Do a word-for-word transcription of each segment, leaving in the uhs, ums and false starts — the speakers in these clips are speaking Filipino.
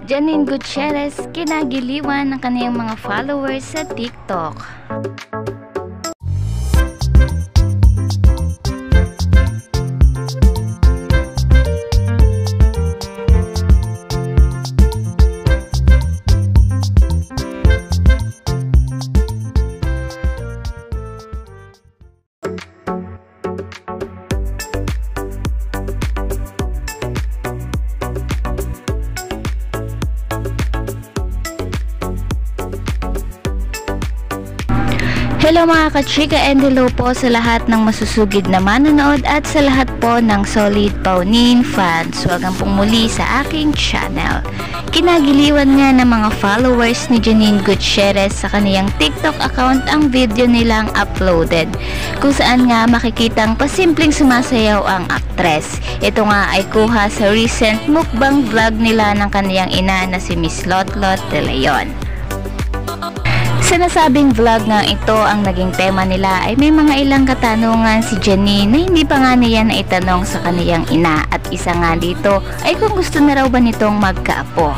Janine Gutierrez, kinagiliwan ng kaniyang mga followers sa TikTok. Hello mga ka-chika and hello po sa lahat ng masusugid na manonood at sa lahat po ng solid Paunin fans. Wagang pong muli sa aking channel. Kinagiliwan nga ng mga followers ni Janine Gutierrez sa kaniyang TikTok account ang video nilang uploaded, kung saan nga makikitang pasimpleng sumasayaw ang aktres. Ito nga ay kuha sa recent mukbang vlog nila ng kaniyang ina na si Miss Lotlot de Leon. Sa nasabing vlog nga ito ang naging tema nila ay may mga ilang katanungan si Janine na hindi pa nga niya naitanong sa kaniyang ina, at isa nga dito ay kung gusto na raw ba nitong magkaapo.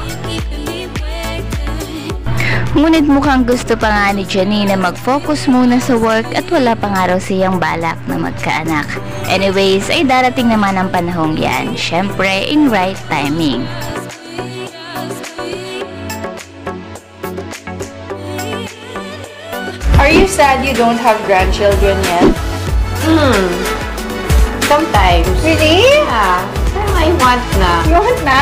Ngunit mukhang gusto pa nga ni Janine na mag-focus muna sa work at wala pa nga raw siyang balak na magkaanak. Anyways, ay darating naman ang panahong yan, syempre in right timing. Are you sad you don't have grandchildren yet? Hmm. Sometimes. Really? Yeah. Pero I want na. You want na?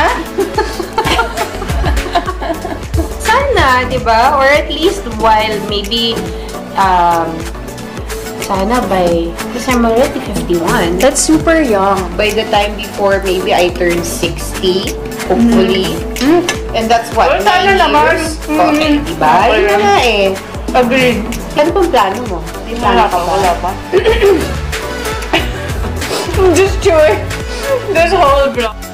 Sana, di ba? Or at least while maybe, um, sana by, because I'm already fifty-one. That's super young. By the time before maybe I turn sixty, hopefully. Mm. And that's what, Well, sana nine naman. years? Mm. Okay, diba? Okay. Yun na nga eh. Agreed. Ano pong plano mo? May plano Wala ka pa, ba? wala pa. I'm just chewing this whole vlog.